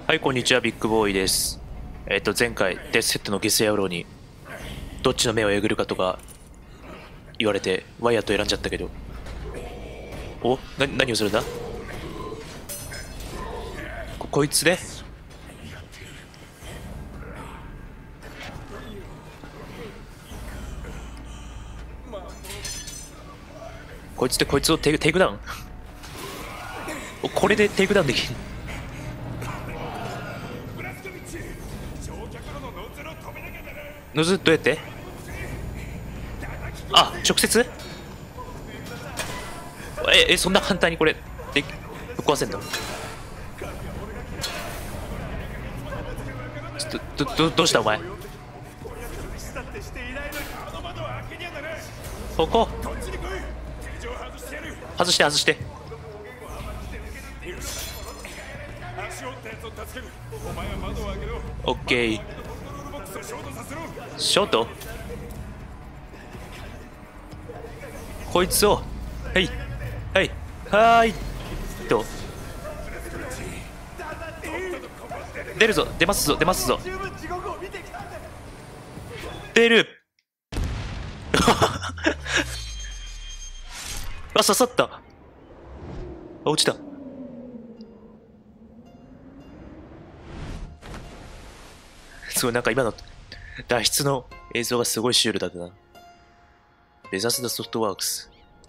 はい、こんにちは、ビッグボーイです。前回、デスセットのゲス野郎に、どっちの目をえぐるかとか言われて、ワイヤット選んじゃったけど。何をするんだ？こいつでこいつでこいつをテイクダウンこれでテイクダウンできる。ノズどうやって？あ、直接？そんな簡単にこれでぶっ壊せんの？どうしたお前？ここ外してオッケー。ショートこいつをはいと出るぞ、出ますぞ出るあ、刺さった。あ、落ちた。すごい、なんか今の脱出の映像がすごいシュールだったな。ベザスダソフトワークス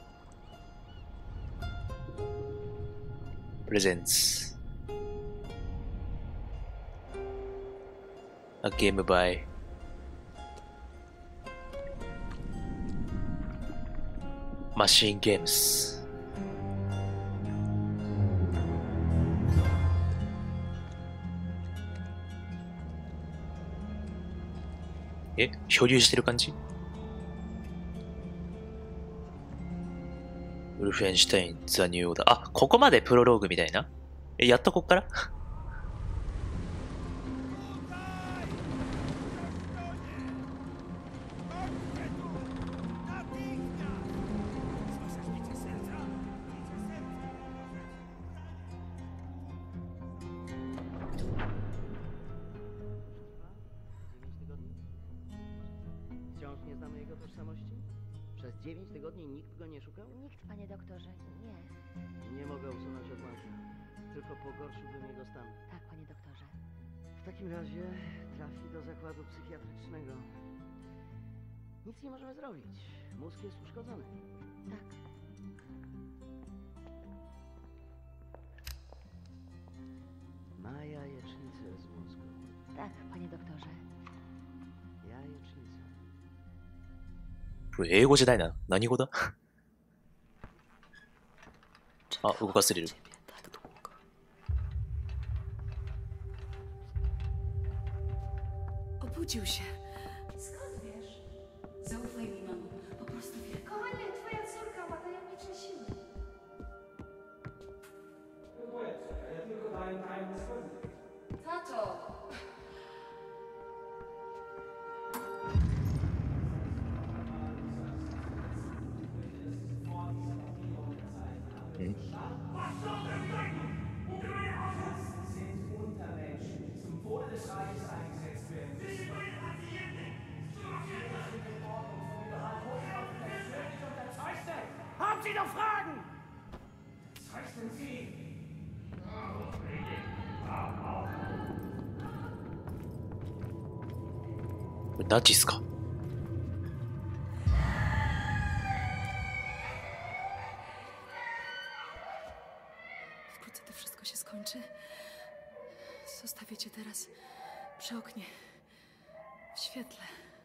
プレゼンツA game by Machine Games。漂流してる感じ？ウルフェンシュタイン、ザ・ニューオーダー。あ、ここまでプロローグみたいな？やっとこっから Wciąż nie znamy jego tożsamości? Przez 9 tygodni nikt go nie szukał? Nikt, panie doktorze, nie. Nie mogę usunąć odłamka. Tylko pogorszyłbym jego stan. Tak, panie doktorze. W takim razie trafi do zakładu psychiatrycznego. Nic nie możemy zrobić. Mózg jest uszkodzony. Tak. Ma jajecznicę z mózgu. Tak, panie doktorze. Jajecznicę. これ英語じゃないな。何語だ？あ、動かせれる。 Obudził się. Skąd wiesz? Zaufaj mi, mamo. Po prostu wie. Kochanie, twoja córka ma tajemnicze siły. Ja tylko daję tajne słowo. Tato! Haben Sie noch Fragen? Zeichnen Sie! これナチっすか？ Wkrótce to wszystko się skończy. Zostawię cię teraz przy oknie. W świetle.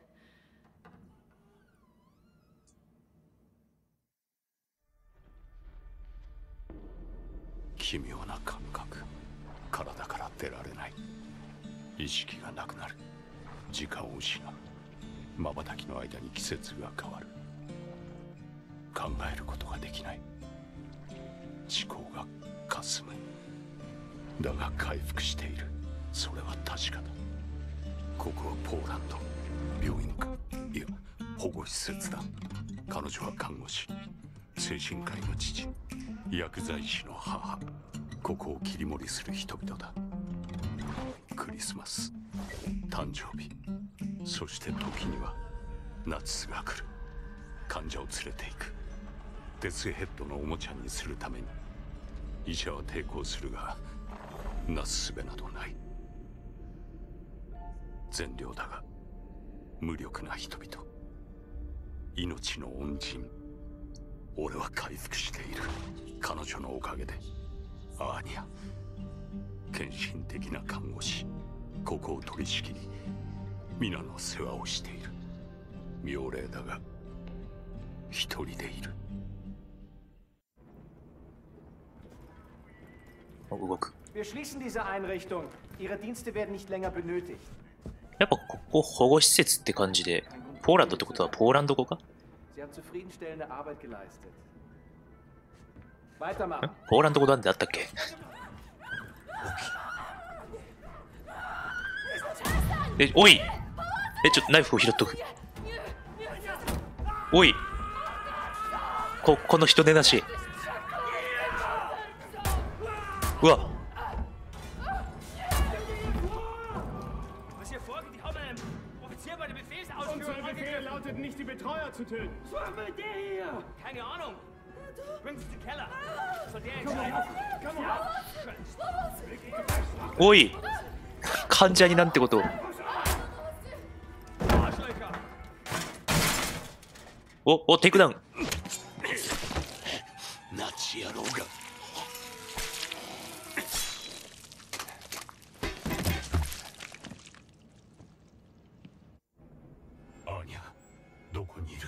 奇妙な感覚。体から出られない。意識がなくなる。時間を失う。瞬きの間に季節が変わる。考えることができない。思考が霞む。だが回復している。それは確かだ。ここはポーランド。病院か。いや、保護施設だ。彼女は看護師。精神科医の父。薬剤師の母。ここを切り盛りする人々だ。 クリスマス、誕生日、そして時にはナチスが来る。患者を連れていく。デスヘッドのおもちゃにするために医者は抵抗するが、なすすべなどない。善良だが無力な人々、命の恩人。俺は回復している。彼女のおかげで。アーニャ、献身的な看護師、ここを取り仕切り皆の世話をしている。妙齢だが一人でいる。 動く。 Wir schließen diese Einrichtung. Ihre Dienste werden nicht länger benötigt. やっぱここ保護施設って感じで、ポーランドってことはポーランド語か？ Sie haben zufriedenstellende Arbeit geleistet. Weitermachen. ポーランド語なんであったっけ？おい！ちょっとナイフを拾っとく。おい！この人手なし。うわ！ Unsere Befehl lautet nicht, die Betreuer zu töten. Was war mit der hier? Keine Ahnung. Bring sie in den Keller. Von der Komm auf. おい！患者になんてことを。お、テイクダウン。 ナチ野郎が。アーニャ、どこにいる？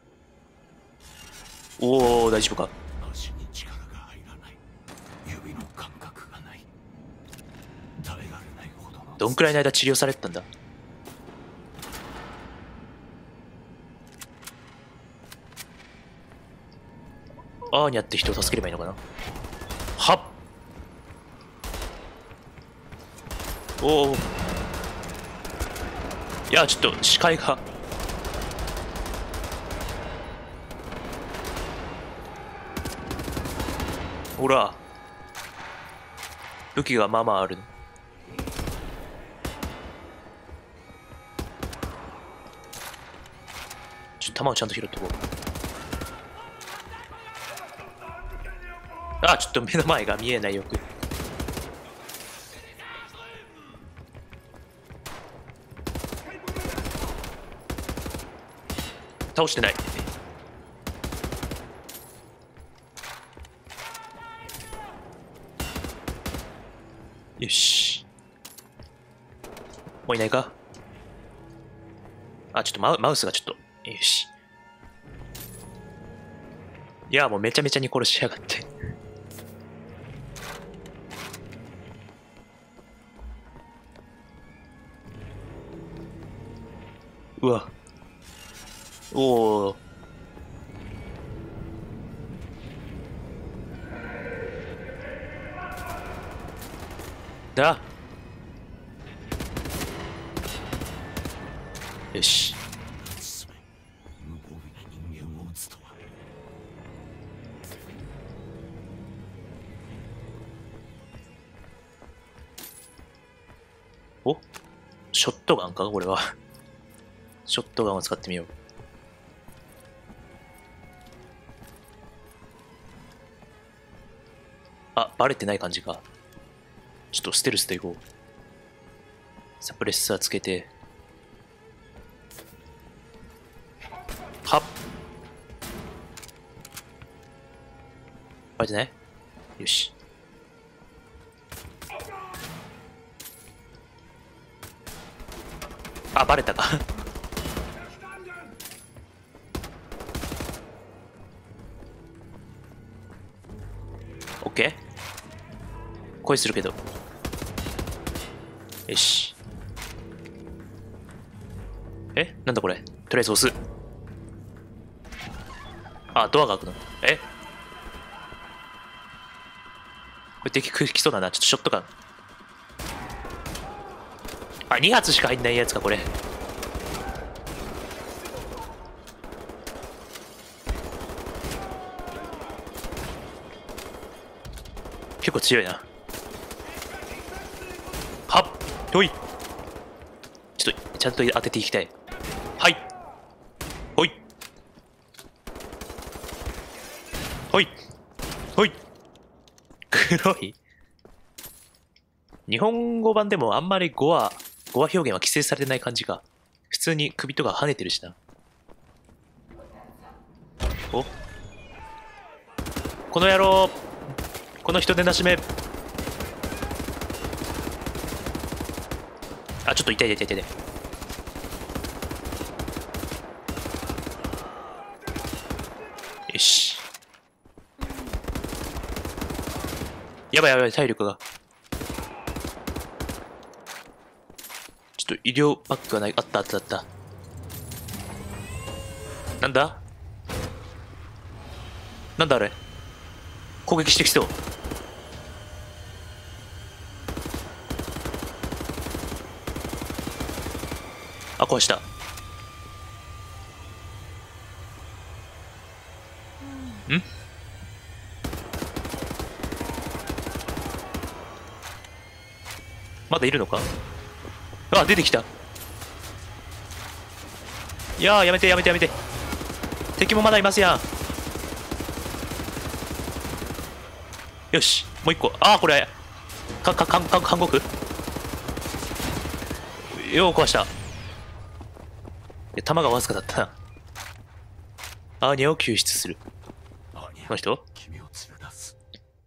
おお、大丈夫か？ 足に力が入らない。指の感覚がない。耐えられないほどの。 どんくらいの間治療されてたんだ？アーニャって人を助ければいいのかな。はっ。おお。いや、ちょっと視界が。ほら。武器がまあまあある。弾をちゃんと拾っておこう。あ、ちょっと目の前が見えないよく。倒してない。よし。もういないか？あ、ちょっとマウスがちょっと。よし。いや、もうめちゃめちゃに殺しやがって。うわ。おお。だ。よし。 無防備な人間を撃つとは。 お？ショットガンかこれは。ショットガンを使ってみよう。あ、バレてない感じか。ちょっとステルスでいこう。サプレッサーつけて。はっ。バレてない？よし。あ、バレたか。オッケー。恋するけど。よし。なんだこれ。とりあえず押す。あ、ドアが開くの。これ敵来そうだな。ちょっとショットガン。あ、2発しか入んないやつか、これ。結構強いな。はっ。 ほい。ちょっとちゃんと当てていきたい。はい。ほい。ほい。ほい。黒い。日本語版でもあんまり語話表現は規制されてない感じか。普通に首とか跳ねてるしな。お、この野郎、この人でなしめ。あ、ちょっと痛い痛い痛い痛い。よし。やばいやばい、体力が。ちょっと医療バッグがない。あったあったあった。なんだなんだあれ、攻撃してきそう。あ、壊した。ん？まだいるのか？あ、出てきた。いやー、やめてやめてやめて。敵もまだいますやん。よし、もう一個。ああ、これ韓国よう壊した。いや、弾がわずかだったな。アーニャを救出する。この人？ 君を連れ出す。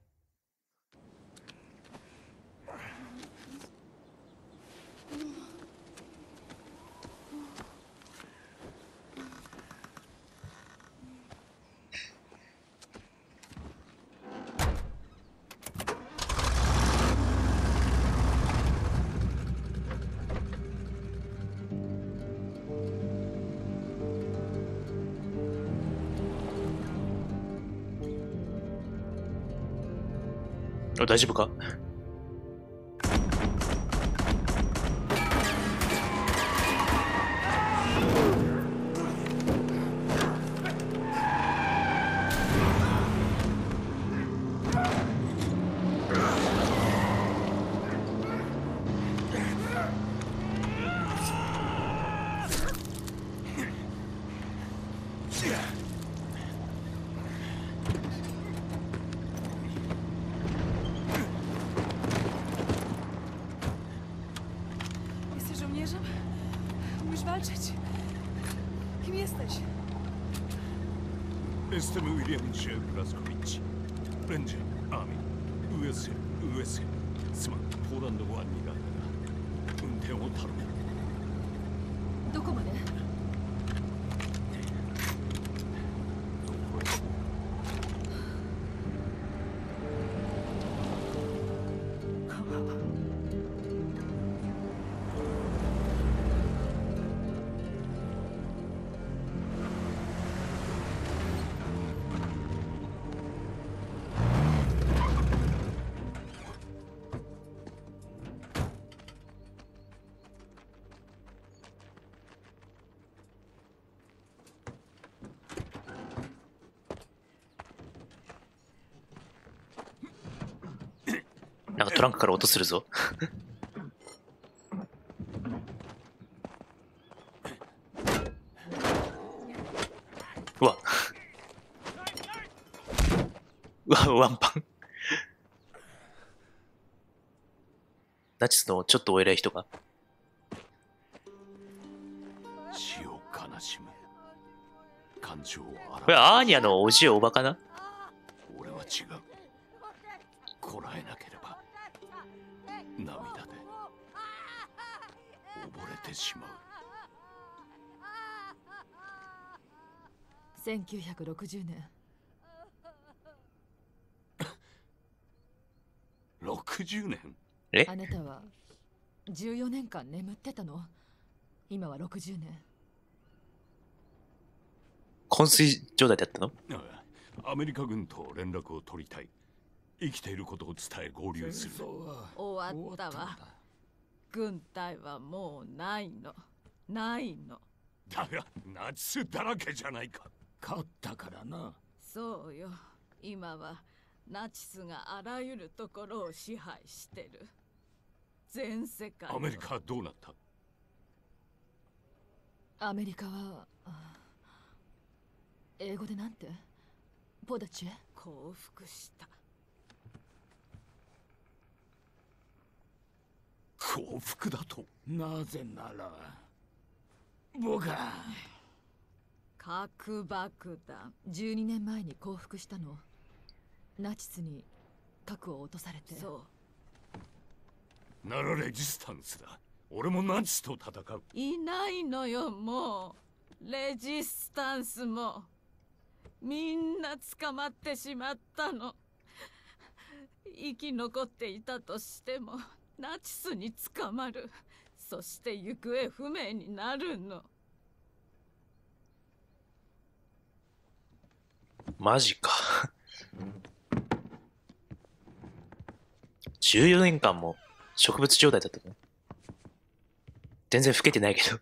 大丈夫か？ Jesteś żołnierzem? Umiesz walczyć? Kim jesteś? Jestem William J. Blazkowicz. Ranger, Army, USA. すまん、ポーランド湾にいるんだが、運転を頼む。 どこまで？ なんかトランクから音するぞ。うわ。うわ、ワンパン。ナチスのちょっとお偉い人が。 死を悲しむ。感情をこれアーニャのおじおばかな？ 俺は違う。こらえなければ涙で溺れてしまう。 1960年。 60年？ え？ あなたは14年間眠ってたの？今は60年。 昏睡状態だったの？ アメリカ軍と連絡を取りたい。生きていることを伝え合流する。 終わったわ。軍隊はもうないの。ないの。 だがナチスだらけじゃないか。勝ったからな。 そうよ。今はナチスがあらゆるところを支配してる。 全世界のアメリカはどうなった？ アメリカは英語でなんて？ポダチェ？降伏した。 降伏だと？ なぜなら僕は核爆弾12年前に降伏したの。ナチスに核を落とされて。そうならレジスタンスだ。俺もナチスと戦う。 いないのよ、もう。レジスタンスもみんな捕まってしまったの。生き残っていたとしてもナチスに捕まる。そして行方不明になるの。 マジか。14年間も植物状態だったの？全然老けてないけど。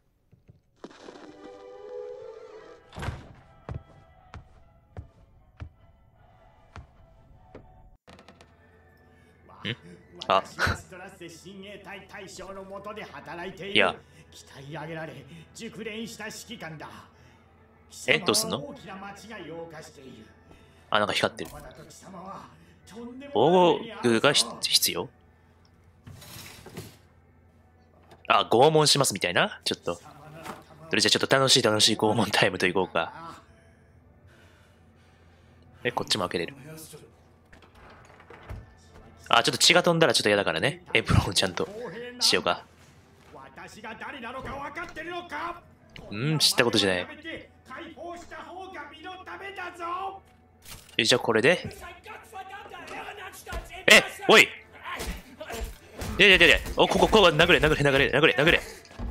あ、 ストラッセ親衛隊大将の下で働いている。 いや、 鍛え上げられ熟練した指揮官だ。 どうすんの？ 大きな間違いを犯している。 あ、なんか光ってる。 まだと貴様はとんでも防ない目に遭う具が必要？あ、拷問しますみたいな。ちょっと。それじゃちょっと楽しい拷問タイムといこうか。こっちも開けれる。あ、ちょっと血が飛んだらちょっと嫌だからね。エプロンをちゃんとしようか。 私が誰なのか分かってるのか？ 知ったことじゃない。 解放した方が身のためだぞ。 じゃあこれで。おいで、ここ殴れ。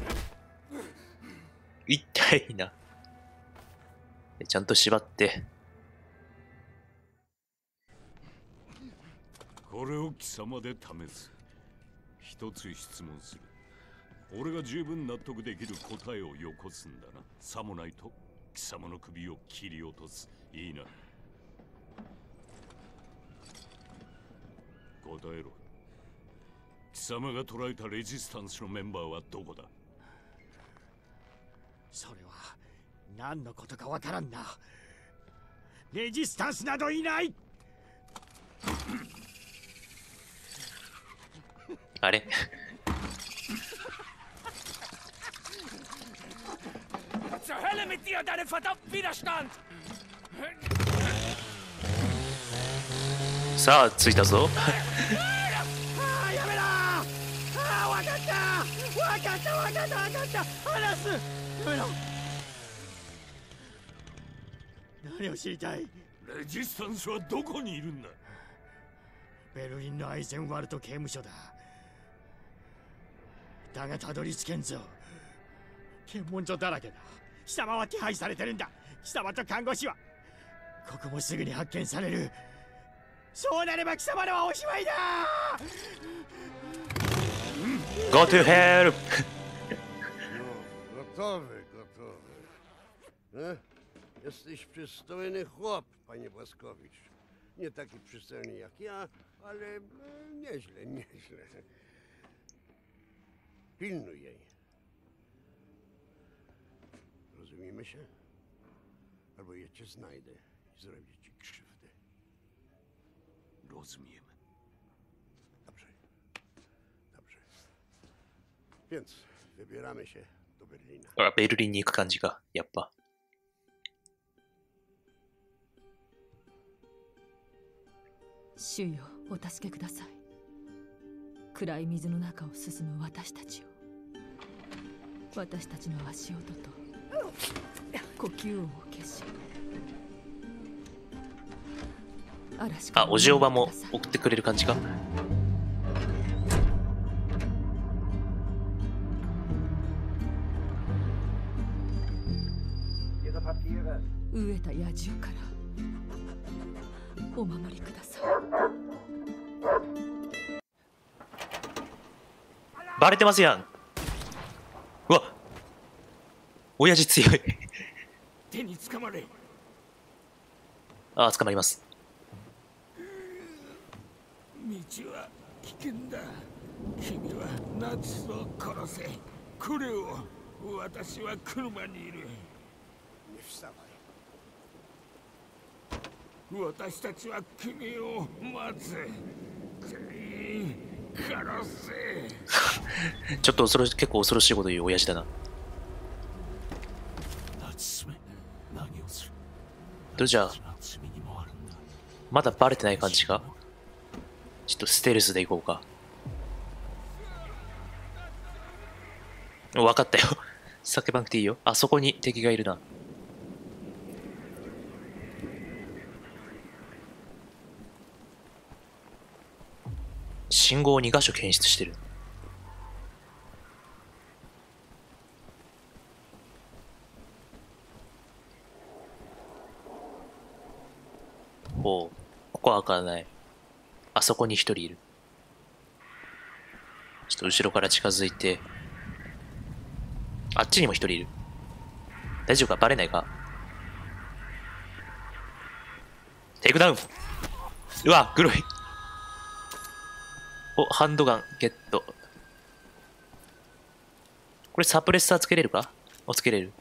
痛いな。ちゃんと縛って。 これを貴様で試す。一つ質問する。俺が十分納得できる答えをよこすんだな。さもないと貴様の首を切り落とす。いいな。答えろ。貴様が捕らえたレジスタンスのメンバーはどこだ？ それは何のことかわからんな。レジスタンスなどいない。 あれ Zur Hölle mit dir und deinem verdammten Widerstand! さあ着いたぞ。 やめろ！わかった話す！やめろ！何を知りたい？ レジスタンスはどこにいるんだ？ ベルリンのアイゼンワルト刑務所だ。だがたどり着けんぞ。検問所だらけだ。貴様は手配されてるんだ。貴様と看護師はここもすぐに発見される。そうなれば貴様らはおしまいだ。 Go to hell! Gotowy. Jesteś przystojny chłop, panie Błaskowicz. Nie taki przystojny jak ja, ale nieźle. Pilnuj jej. Rozumiemy się? Albo ja cię znajdę i zrobię ci krzywdę. Rozumiem. Dobrze. Więc wybieramy się do Berlina. ベルリンに行く感じが、やっぱ。 主よ、お助けください。暗い水の中を進む私たちを。私たちの足音と呼吸音を消し。 あ、おじおばも送ってくれる感じか。 飢えた野獣からお守りください。 バレてますやん。うわ、親父強い。 手につかまれ。 あ、捕まります。 道は危険だ。君はナチスを殺せ。これを。私は車にいる。 Nie wstawaj. 私たちは君を待つ。全員殺せ。 ちょっと結構恐ろしいこと言う親父だな。 ナチスめ、何をする。 どうじゃあナチスの罪にもあるんだ。 まだバレてない感じか。ちょっとステルスでいこうか。分かったよ。叫ばなくていいよ。あそこに敵がいるな。信号を2箇所検出してる。おう、ここは開かない。あそこに1人いる。ちょっと後ろから近づいて。あっちにも1人いる。大丈夫か？バレないか？テイクダウン。うわ、グロい。お、ハンドガンゲット。これサプレッサーつけれるか？お、つけれる。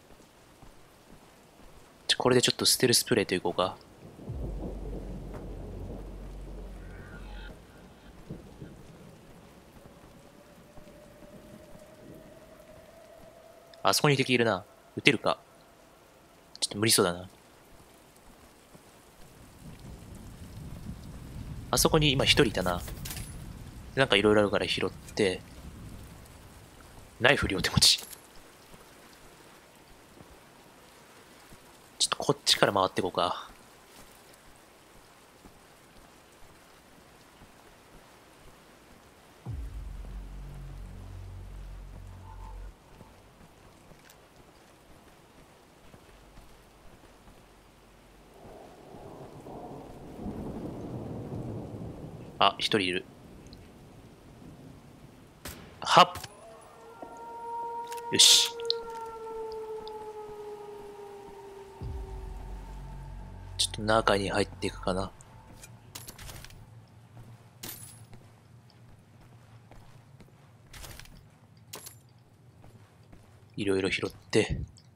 これでちょっとステルスプレーといこうか。あそこに敵いるな。撃てるか？ちょっと無理そうだな。あそこに今一人いたな。なんかいろいろあるから拾って、ナイフ両手持ち。ちょっとこっちから回っていこうか。あ、一人いる。はっ。よし。ちょっと中に入っていくかな。いろいろ拾って。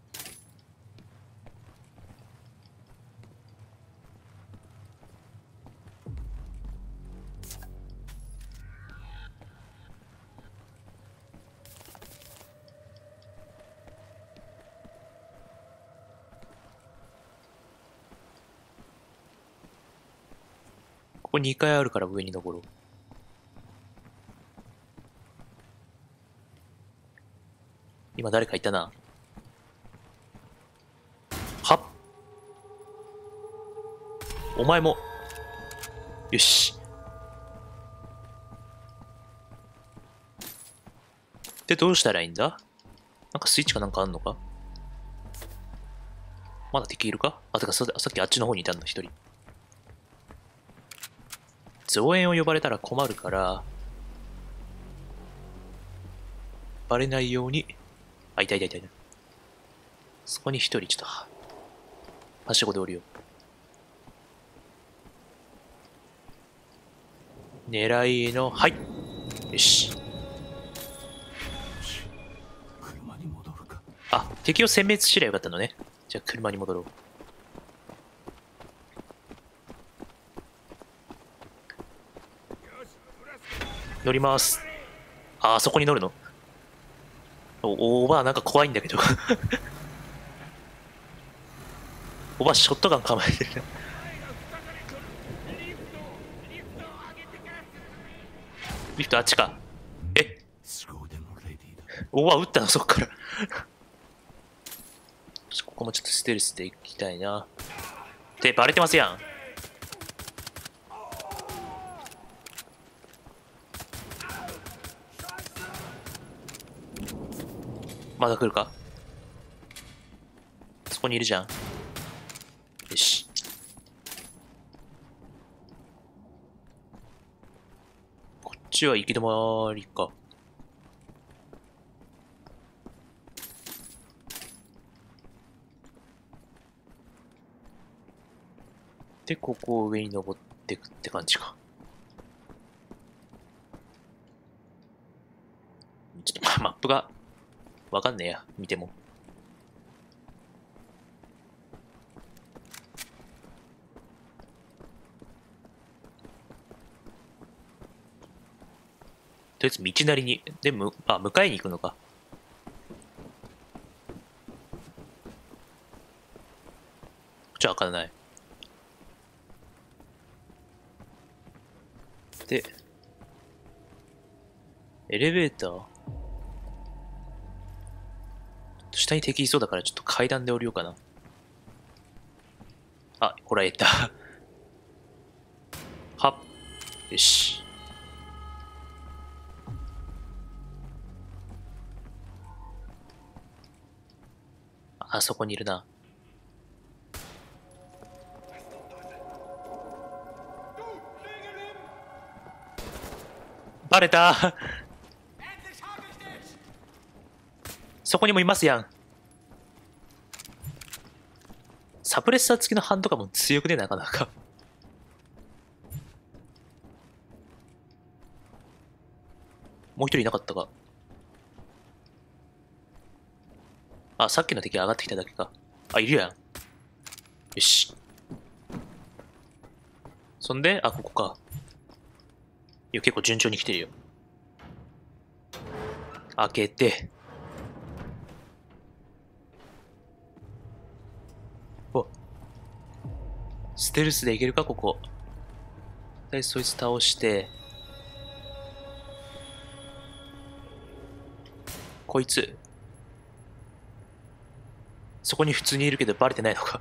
ここ2階あるから上に登ろう。今誰かいたな。はっ。お前も。よし。で、どうしたらいいんだ？なんかスイッチかなんかあんのか？まだ敵いるか？あ、てかさっきあっちの方にいたんだ、一人。増援を呼ばれたら困るから、バレないように、あ、いたいたいたいた。そこに一人、ちょっと、はしごで降りよう。狙いの、はい。よし。 車に戻るか。 あ、敵を殲滅すりゃよかったのね。じゃあ車に戻ろう。乗ります。あそこに乗るの？おばあなんか怖いんだけど。おばあショットガン構えてる。リフトあっちか。え？おばあ撃ったのそっから。ここもちょっとステルスで行きたいな。ってバレてますやん。まだ来るか？そこにいるじゃん。よし。こっちは行き止まりか。で、ここを上に登ってくって感じか。 ちょっとマップがわかんねえや、見ても。とりあえず道なりに、で、迎えに行くのか。こっちは開かない。で、エレベーター下に敵いそうだからちょっと階段で降りようかな。あ、こらえた。はっ。よし。あそこにいるな。バレた。そこにもいますやん。サプレッサー付きのハンとかも強くね、なかなか。もう一人いなかったか。あ、さっきの敵上がってきただけか。あ、いるやん。よし。そんで、あ、ここか。いや、結構順調に来てるよ。開けて。お。ステルスでいけるか、ここ。で、そいつ倒して。こいつ。そこに普通にいるけどバレてないのか。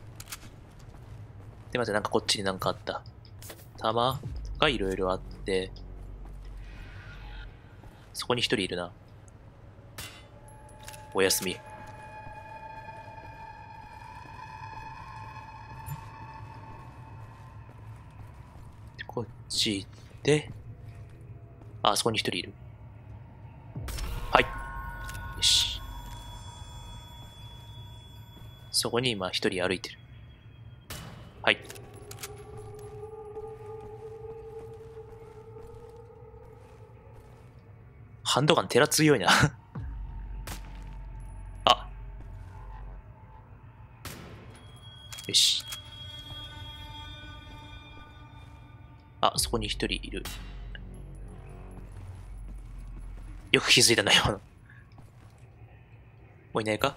で、またなんかこっちになんかあった。弾がいろいろあって。そこに一人いるな。おやすみ。こっち行って。あそこに一人いる。はい。よし。そこに今一人歩いてる。はい。ハンドガン寺強いな。あ。よし。あ、そこに一人いる。よく気づいたなよ。もういないか？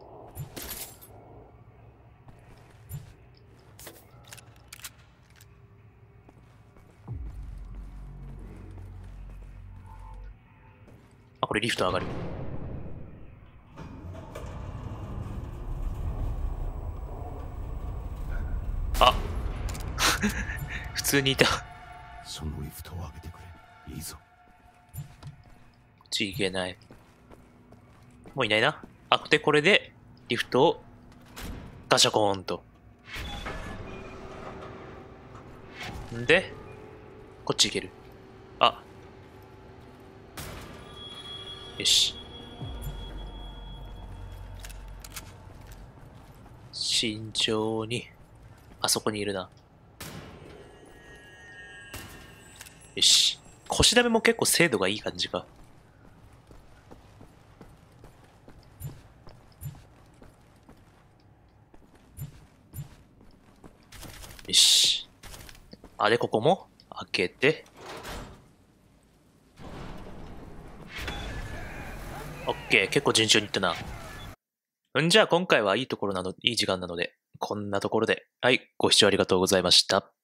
あ、これリフト上がる。あ普通にいた。 そのリフトを上げてくれ。いいぞ。 こっち行けない。もういないな。あ、で、これで、リフトを、ガシャコーンと。んで、こっち行ける。あ。よし。慎重に。あそこにいるな。よし。腰ダメも結構精度がいい感じか。よし。あ、で、ここも開けて。オッケー、結構順調にいったな。じゃあ今回はいいところなの、いい時間なので、こんなところで。はい、ご視聴ありがとうございました。